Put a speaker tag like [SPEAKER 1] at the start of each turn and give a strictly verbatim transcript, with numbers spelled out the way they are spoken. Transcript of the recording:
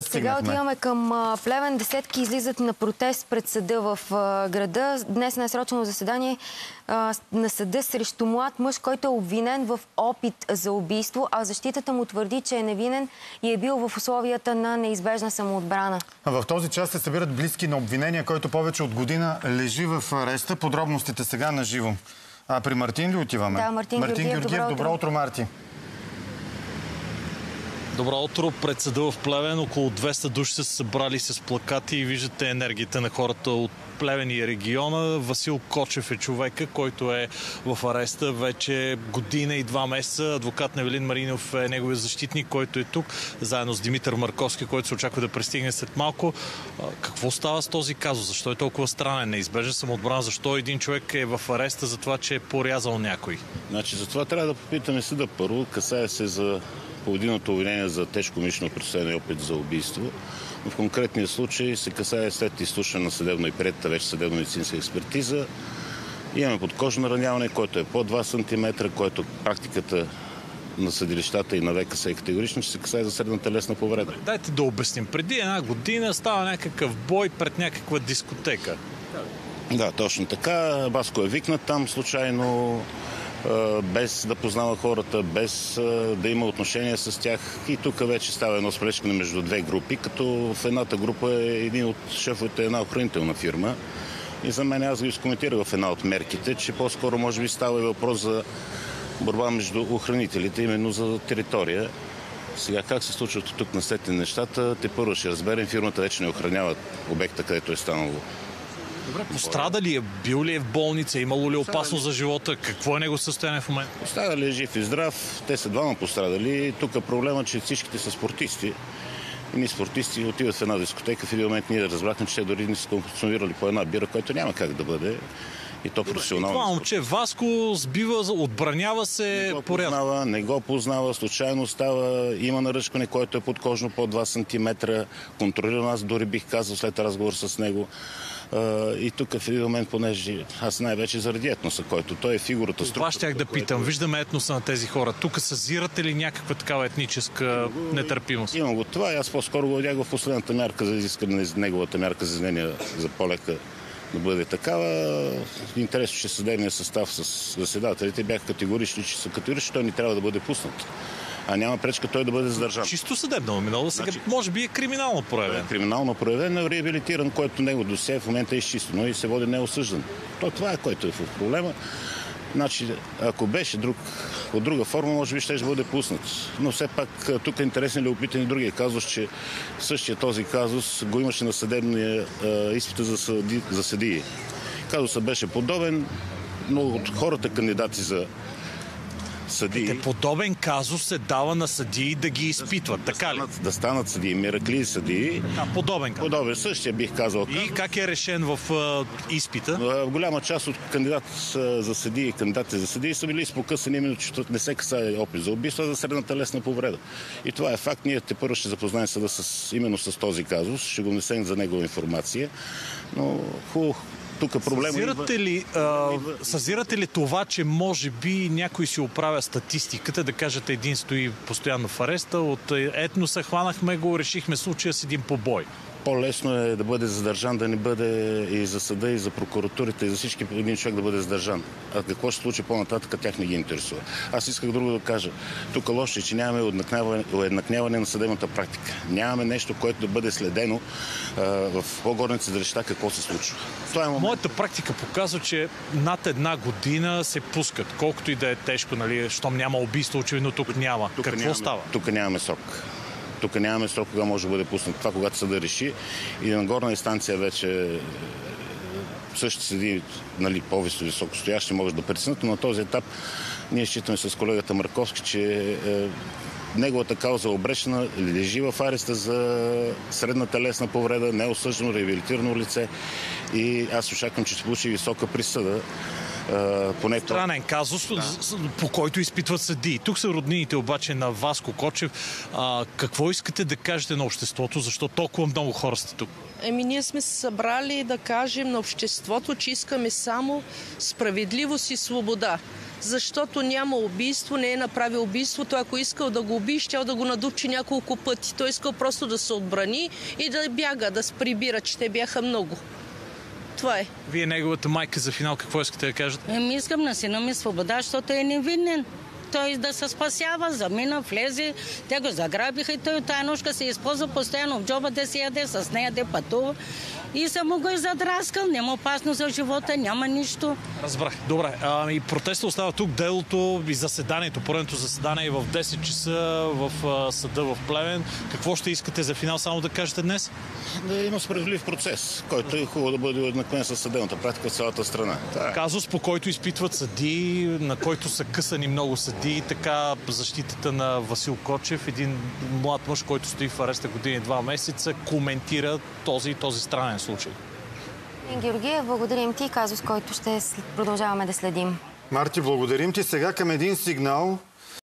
[SPEAKER 1] Сега отиваме към Плевен. Десетки излизат на протест пред съда в града. Днес на насрочено заседание на съда срещу млад мъж, който е обвинен в опит за убийство, а защитата му твърди, че е невинен и е бил в условията на неизбежна самоотбрана.
[SPEAKER 2] В този час се събират близки на обвинения, който повече от година лежи в ареста. Подробностите сега на живо. А при Мартин ли отиваме?
[SPEAKER 1] Да, Мартин, Мартин Георгиев.
[SPEAKER 2] Георгиев. Добро, добро утро, Марти.
[SPEAKER 3] Добро утро. Пред съда в Плевен около двеста души са събрали с плакати и виждате енергията на хората от Плевен и региона. Васил Кочев е човека, който е в ареста вече година и два месеца. Адвокат Невелин Маринов е неговият защитник, който е тук, заедно с Димитър Марковски, който се очаква да пристигне след малко. Какво става с този казус? Защо е толкова странен? Неизбежен самоотбрана? Защо един човек е в ареста за това, че е порязал някой?
[SPEAKER 4] Значи, за това трябва да попитаме съда първо. Касае се за поводиното обвинение за тежко умишлено престъпление и опит за убийство. В конкретния случай се касае след изслушване на съдебно и приетата вече съдебно-медицинска експертиза. Имаме подкожно раняване, което е по два сантиметра, което практиката на съдилищата и на ВКС е категорично, че се касае за средна телесна повреда.
[SPEAKER 3] Дайте да обясним. Преди една година става някакъв бой пред някаква дискотека.
[SPEAKER 4] Да, точно така. Баско е викнат там случайно, без да познава хората, без да има отношение с тях. И тук вече става едно сплескане между две групи, като в едната група е един от шефовете една охранителна фирма. И за мен, аз го изкоментирах в една от мерките, че по-скоро може би става и въпрос за борба между охранителите, именно за територия. Сега как се случват тук на след нещата, те първо ще разберем. Фирмата вече не охранява обекта, където е станало.
[SPEAKER 3] Добре, пострада ли е? Бил ли е в болница? Имало ли опасност за живота? Какво е него състояние в момента?
[SPEAKER 4] Пострада ли е жив и здрав? Те са двама пострадали. Тук е проблема, че всичките са спортисти. И ние спортисти отиват в една дискотека. В един момент ние разбрахме, че те дори не са консумирали по една бира, което няма как да бъде. И то професионално.
[SPEAKER 3] Това момче Васко сбива, отбранява се,
[SPEAKER 4] порязва. Не го познава, случайно става, има наръчкане, което е подкожно по два сантиметра. Контролирано, аз дори бих казал след разговор с него. И тук в един момент, понеже аз най-вече заради етноса, който той е фигурата.
[SPEAKER 3] Това щях да питам. Което... Виждаме етноса на тези хора. Тук съзирате ли някаква такава етническа го, нетърпимост?
[SPEAKER 4] Имам го това. Аз по-скоро го видях в последната мярка за изискане на неговата мярка за изменение за по-лека да бъде такава. Интересно, че съдебният състав с заседателите бяха категорични, че са категорични, той не трябва да бъде пуснат. А няма пречка той да бъде задържан.
[SPEAKER 3] Чисто съдебно минало, сега значи, може би е криминално проявен.
[SPEAKER 4] Е, криминално проявен, е реабилитиран, който него досие в момента е изчистено и се води неосъждан. То това е, което е в проблема. Значи, ако беше друг, от друга форма, може би ще бъде пуснат. Но все пак тук е интересен ли опитен и другия казус, че същия този казус го имаше на съдебния е, изпита за, съди, за съдии. Казусът беше подобен, но от хората кандидати за съдии.
[SPEAKER 3] Подобен казус се дава на съдии да ги изпитват, да, така ли?
[SPEAKER 4] Да станат, да станат съдии, миракли съдии.
[SPEAKER 3] А, подобен казус.
[SPEAKER 4] Подобен, същия бих казал.
[SPEAKER 3] И как е решен в а, изпита?
[SPEAKER 4] В голяма част от кандидат за съдии, кандидатите за съдии са били изпокъсани, именно, че не се касае опит за убийство, а за средна телесна повреда. И това е факт. Ние те първо ще запознаем съда с, именно с този казус. Ще го внесем за негова информация. Но хубаво. Тук проблема
[SPEAKER 3] съзирате ли, а, съзирате ли това, че може би някой си оправя статистиката, да кажете един стои постоянно в ареста, от етноса хванахме го, решихме случая с един побой?
[SPEAKER 4] По-лесно е да бъде задържан, да не бъде и за съда, и за прокуратурите, и за всички един човек да бъде задържан. А какво ще случи по-нататък, тях не ги интересува. Аз исках друго да кажа. Тук лошо е, че нямаме уеднакняване на съдебната практика. Нямаме нещо, което да бъде следено а, в по-горните съдилища какво се случва. Това е момент.
[SPEAKER 3] Моята практика показва, че над една година се пускат. Колкото и да е тежко, нали, щом няма убийство, очевидно тук няма.
[SPEAKER 4] Тук
[SPEAKER 3] какво
[SPEAKER 4] нямаме,
[SPEAKER 3] става?
[SPEAKER 4] Тук нямаме срок. Тук нямаме срок, кога може да бъде пуснат. Това, когато съда реши. И на горна инстанция вече също седи, нали, по-високо стоящи могат да преценят, но на този етап ние считаме с колегата Марковски, че е, неговата кауза е обречена, лежи в ареста за средна телесна повреда, неосъждано, реабилитирано лице и аз очаквам, че ще получи висока присъда. Uh, поне
[SPEAKER 3] Странен казус, да. По който изпитват съдии. Тук са роднините обаче на Васко Кочев. А, какво искате да кажете на обществото? Защо толкова много хора сте тук?
[SPEAKER 5] Еми, ние сме се събрали да кажем на обществото, че искаме само справедливост и свобода. защото няма убийство, не е направил убийство. Той ако искал да го убие, щял да го надучи няколко пъти. Той искал просто да се отбрани и да бяга, да се прибира, че те бяха много. Това е.
[SPEAKER 3] Вие, неговата майка, за финал какво искате да кажете?
[SPEAKER 6] Еми, искам на сина ми свобода, защото е невинен. Той да се спасява, замина, влезе, те го заграбиха и той от тая ножка се използва постоянно в джоба да си яде, с нея да пътува. И съм го и задраскал, няма опасно за живота, няма нищо.
[SPEAKER 3] Разбрах. Добре. А, и протеста остава тук, делото и заседанието, поредното заседание в десет часа в а, съда в Плевен. Какво ще искате за финал, само да кажете днес?
[SPEAKER 4] Да има справедлив процес, който е хубаво да бъде еднаквен с съдебната практика в цялата страна. Да.
[SPEAKER 3] Казус, по който изпитват съдии, на който са късани много съдии, така защитата на Васил Кочев, един млад мъж, който стои в ареста години и два месеца, коментира този и този странен случай.
[SPEAKER 1] Георгиев, благодарим ти. Казус, който ще продължаваме да следим.
[SPEAKER 2] Марти, благодарим ти. Сега към един сигнал